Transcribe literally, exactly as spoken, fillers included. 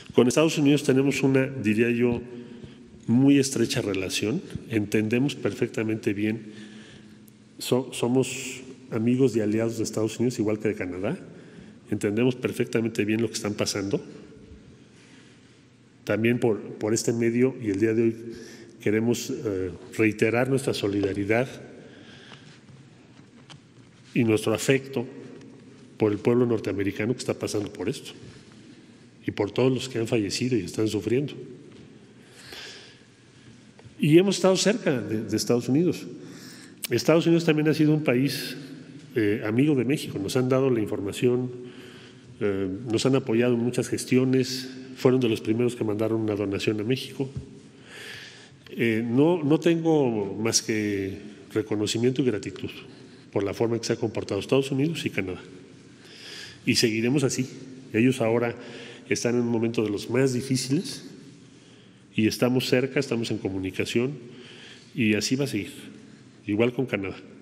Con Estados Unidos tenemos una, diría yo, muy estrecha relación, entendemos perfectamente bien, so, somos amigos y aliados de Estados Unidos, igual que de Canadá, entendemos perfectamente bien lo que están pasando. También por, por este medio y el día de hoy queremos eh, reiterar nuestra solidaridad y nuestro afecto por el pueblo norteamericano que está pasando por esto y por todos los que han fallecido y están sufriendo. Y hemos estado cerca de, de Estados Unidos. Estados Unidos también ha sido un país eh, amigo de México, nos han dado la información, eh, nos han apoyado en muchas gestiones, fueron de los primeros que mandaron una donación a México. Eh, no, no tengo más que reconocimiento y gratitud por la forma en que se ha comportado Estados Unidos y Canadá. Y seguiremos así. Ellos ahora están en un momento de los más difíciles y estamos cerca, estamos en comunicación y así va a seguir, igual con Canadá.